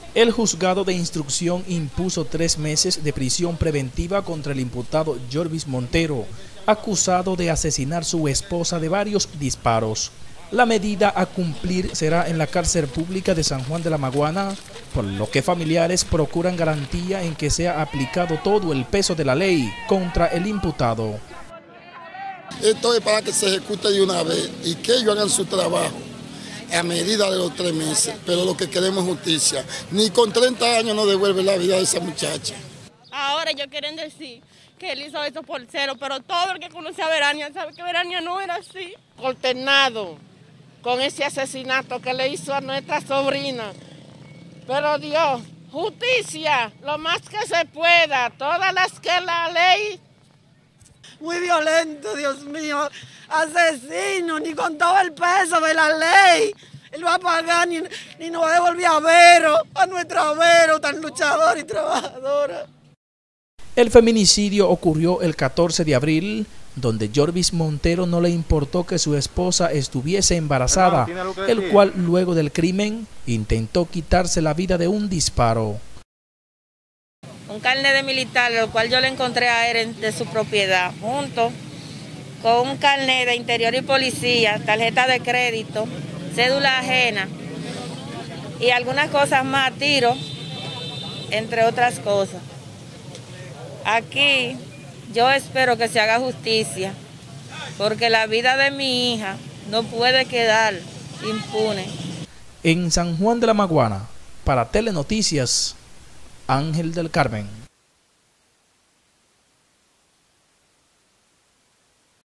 El juzgado de instrucción impuso 3 meses de prisión preventiva contra el imputado Jorvis Montero, acusado de asesinar a su esposa de varios disparos. La medida a cumplir será en la cárcel pública de San Juan de la Maguana, por lo que familiares procuran garantía en que sea aplicado todo el peso de la ley contra el imputado. Esto es para que se ejecute de una vez y que ellos hagan su trabajo a medida de los 3 meses, pero lo que queremos es justicia. Ni con 30 años no devuelve la vida de esa muchacha. Ahora ellos quieren decir que él hizo eso por cero, pero todo el que conoce a Verania sabe que Verania no era así. Consternado con ese asesinato que le hizo a nuestra sobrina. Pero Dios, justicia, lo más que se pueda, todas las que la ley. Muy violento, Dios mío, asesino, ni con todo el peso de la ley. Él va a pagar ni nos va a devolver a Vero, a nuestra Vero, tan luchadora y trabajadora. El feminicidio ocurrió el 14 de abril, donde Jorvis Montero no le importó que su esposa estuviese embarazada, el cual luego del crimen intentó quitarse la vida de un disparo. Un carnet de militar, el cual yo le encontré a él de su propiedad, junto con un carnet de interior y policía, tarjeta de crédito, cédula ajena y algunas cosas más, tiro, entre otras cosas. Aquí yo espero que se haga justicia, porque la vida de mi hija no puede quedar impune. En San Juan de la Maguana, para Telenoticias, Ángel del Carmen.